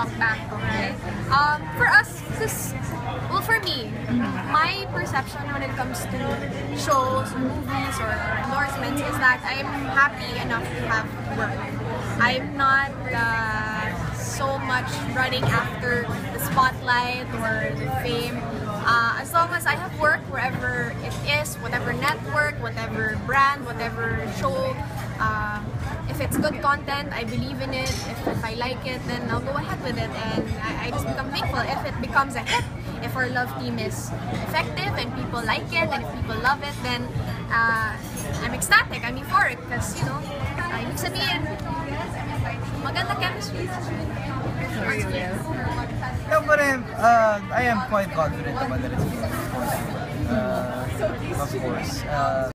talk back, right? For us, well, for me, my perception when it comes to shows, or movies, or endorsements is that I'm happy enough to have work. I'm not so much running after the spotlight or the fame. As long as I have work wherever it is, whatever network, whatever brand, whatever show, if it's good content, I believe in it. If I like it, then I'll go ahead with it, and I just become thankful. If it becomes a hit, if our love team is effective and people like it, and if people love it, then I'm ecstatic, I'm euphoric, because, you know, ibig sabihin, maganda chemistry. Yeah, but I am quite confident about the results, of course.